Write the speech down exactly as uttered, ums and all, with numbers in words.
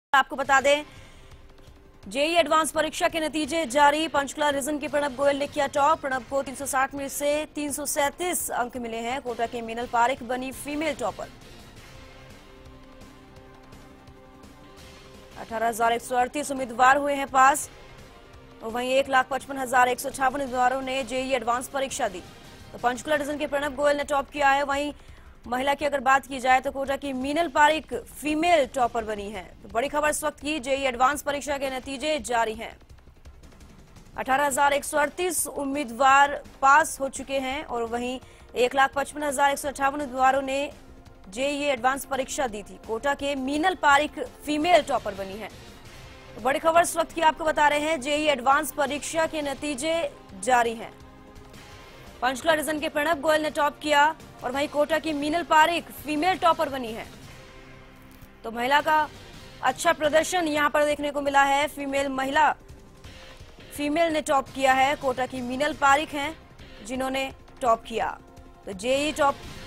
आपको बता दें, जेई एडवांस परीक्षा के नतीजे जारी। पंचकुला रीजन के प्रणब गोयल ने किया टॉप। प्रणब को तीन सौ साठ में से तीन सौ सैंतीस अंक मिले हैं। कोटा की मीनल पारिक बनी फीमेल टॉपर। अठारह हजार एक सौ अड़तीस उम्मीदवार हुए हैं पास। और वहीं एक लाख पचपन हजार एक सौ छावन उम्मीदवारों ने जेई एडवांस परीक्षा दी। तो पंचकुला रीजन के प्रणब गोयल ने टॉप किया है। वहीं महिला की अगर बात की जाए तो कोटा की मीनल पारिक फीमेल टॉपर बनी है। तो बड़ी खबर इस वक्त की, जेई एडवांस परीक्षा के नतीजे जारी हैं। अठारह हजार एक सौ अड़तीस उम्मीदवार पास हो चुके हैं और वहीं एक लाख पचपन हजार एक सौ अठावन उम्मीदवारों ने जेई एडवांस परीक्षा दी थी। कोटा के मीनल पारिक फीमेल टॉपर बनी है। तो बड़ी खबर इस वक्त की आपको बता रहे हैं, जेई एडवांस परीक्षा के नतीजे जारी हैं। पंचकुला रीजन के प्रणब गोयल ने टॉप किया और वहीं कोटा की मीनल पारिक फीमेल टॉपर बनी है। तो महिला का अच्छा प्रदर्शन यहां पर देखने को मिला है। फीमेल महिला फीमेल ने टॉप किया है। कोटा की मीनल पारिक हैं जिन्होंने टॉप किया। तो जेई टॉप